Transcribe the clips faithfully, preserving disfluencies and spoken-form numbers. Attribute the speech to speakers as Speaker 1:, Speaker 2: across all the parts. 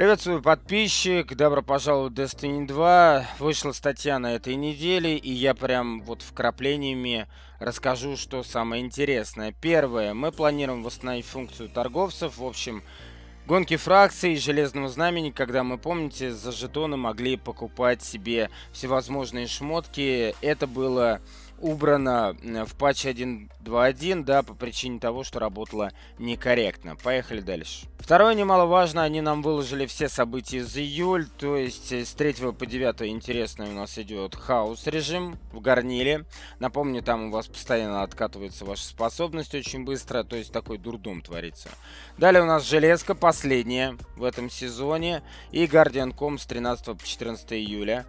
Speaker 1: Приветствую, подписчик, добро пожаловать в Destiny два. Вышла статья на этой неделе, и я прям вот вкраплениями расскажу, что самое интересное. Первое, мы планируем восстановить функцию торговцев, в общем, гонки фракций Железного Знамени, когда мы, помните, за жетоны могли покупать себе всевозможные шмотки. Это было убрано в патче один точка два точка один, да, по причине того, что работало некорректно. Поехали дальше. Второе, немаловажно, они нам выложили все события за июль, то есть с третьего по девятое интересно у нас идет хаос режим в Гарниле. Напомню, там у вас постоянно откатывается ваша способность очень быстро, то есть такой дурдом творится. Далее у нас железка, последняя в этом сезоне, и Guardian точка ком с тринадцатого по четырнадцатое июля.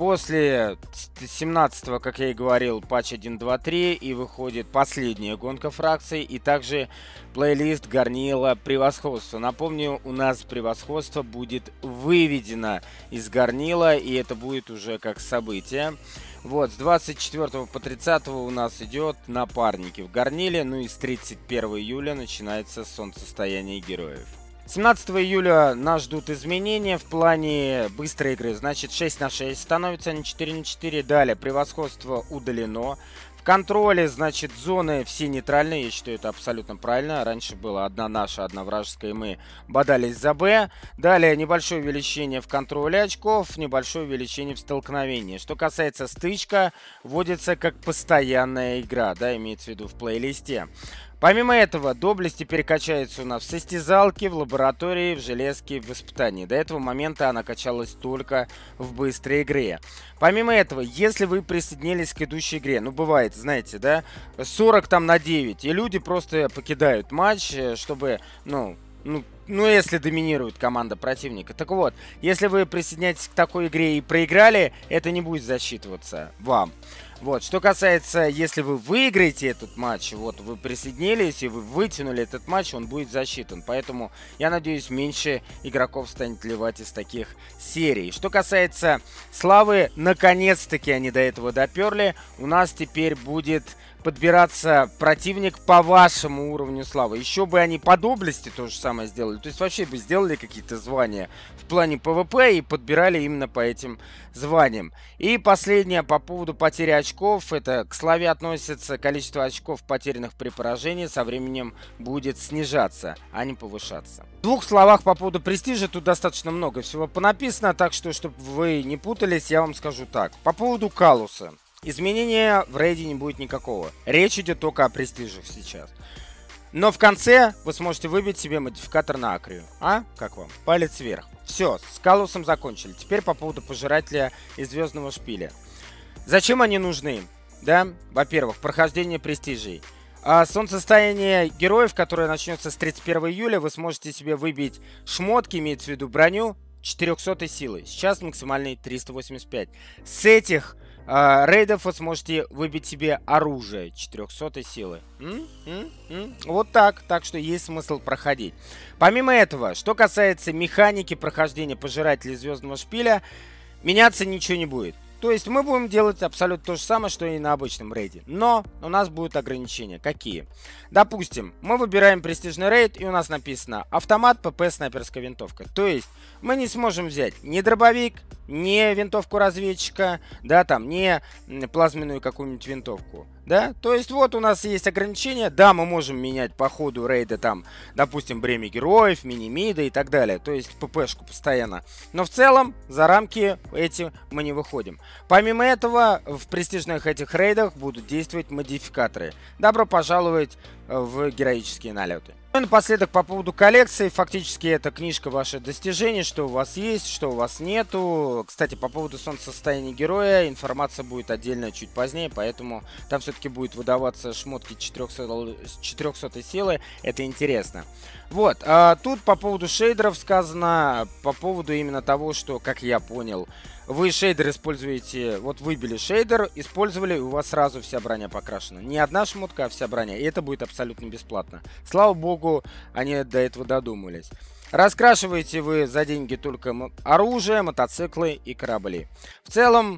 Speaker 1: После семнадцатого, как я и говорил, патч один точка два точка три, и выходит последняя гонка фракций, и также плейлист Гарнила Превосходство. Напомню, у нас Превосходство будет выведено из Гарнила, и это будет уже как событие. Вот, с двадцать четвёртого по тридцатое у нас идет Напарники в Гарниле, ну и с тридцать первого июля начинается Солнцестояние героев. семнадцатого июля нас ждут изменения в плане быстрой игры. Значит, шесть на шесть становится, а не четыре на четыре. Далее, превосходство удалено. В контроле, значит, зоны все нейтральные. Я считаю, это абсолютно правильно. Раньше была одна наша, одна вражеская, и мы бодались за Б. Далее, небольшое увеличение в контроле очков, небольшое увеличение в столкновении. Что касается стычка, вводится как постоянная игра, да, имеется в виду в плейлисте. Помимо этого, доблесть теперь качается у нас в состязалке, в лаборатории, в железке, в испытании. До этого момента она качалась только в быстрой игре. Помимо этого, если вы присоединились к идущей игре, ну бывает, знаете, да, сорок там на девять, и люди просто покидают матч, чтобы, ну, ну, ну если доминирует команда противника. Так вот, если вы присоединяетесь к такой игре и проиграли, это не будет засчитываться вам. Вот, что касается, если вы выиграете этот матч, вот вы присоединились и вы вытянули этот матч, он будет засчитан. Поэтому, я надеюсь, меньше игроков станет ливать из таких серий. Что касается славы, наконец-таки они до этого доперли. У нас теперь будет подбираться противник по вашему уровню славы. Еще бы они по доблести то же самое сделали. То есть вообще бы сделали какие-то звания в плане ПВП и подбирали именно по этим званиям. И последнее по поводу потери очков. Это к славе относится количество очков, потерянных при поражении, со временем будет снижаться, а не повышаться. В двух словах по поводу престижа тут достаточно много всего понаписано, так что, чтобы вы не путались, я вам скажу так. По поводу Калуса. Изменения в рейде не будет никакого. Речь идет только о престижах сейчас. Но в конце вы сможете выбить себе модификатор на Акрию. А? Как вам? Палец вверх. Все, с Калусом закончили. Теперь по поводу пожирателя и звездного шпиля. Зачем они нужны? Да, во-первых, прохождение престижей. А солнцестояние героев, которое начнется с тридцать первого июля, вы сможете себе выбить шмотки, имеется в виду броню, четырехсотой силы. Сейчас максимальный триста восемьдесят пять. С этих Uh, рейдов вы сможете выбить себе оружие четырехсотой силы. М? М? М? Вот так. Так что есть смысл проходить. Помимо этого, что касается механики прохождения пожирателей звездного шпиля, меняться ничего не будет. То есть мы будем делать абсолютно то же самое, что и на обычном рейде. Но у нас будут ограничения. Какие? Допустим, мы выбираем престижный рейд, и у нас написано автомат, ПП, снайперская винтовка. То есть мы не сможем взять ни дробовик, ни винтовку разведчика, да, там, не плазменную какую-нибудь винтовку. Да, то есть вот у нас есть ограничения. Да, мы можем менять по ходу рейда там, допустим, бремя героев, мини-мида и так далее. То есть ППшку постоянно. Но в целом за рамки эти мы не выходим. Помимо этого, в престижных этих рейдах будут действовать модификаторы. Добро пожаловать в героические налеты. Ну и напоследок по поводу коллекции. Фактически это книжка ваших достижений, что у вас есть, что у вас нету. Кстати, по поводу солнцестояния героя информация будет отдельно чуть позднее, поэтому там все-таки будет выдаваться шмотки четырехсотой силы. Это интересно. Вот, а тут по поводу шейдеров сказано, по поводу именно того, что, как я понял, вы шейдер используете, вот выбили шейдер, использовали, и у вас сразу вся броня покрашена. Не одна шмотка, а вся броня, и это будет абсолютно бесплатно. Слава богу, они до этого додумались. Раскрашиваете вы за деньги только оружие, мотоциклы и корабли. В целом,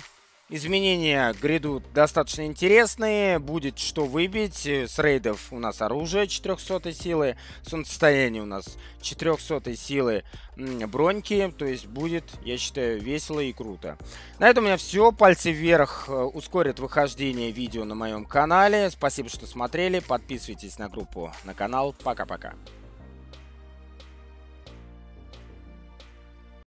Speaker 1: Изменения грядут достаточно интересные, будет что выбить. С рейдов у нас оружие четырехсотой силы, солнцестояние у нас четырехсотой силы броньки, то есть будет, я считаю, весело и круто. На этом у меня все, пальцы вверх ускорят выхождение видео на моем канале. Спасибо, что смотрели, подписывайтесь на группу, на канал, пока-пока.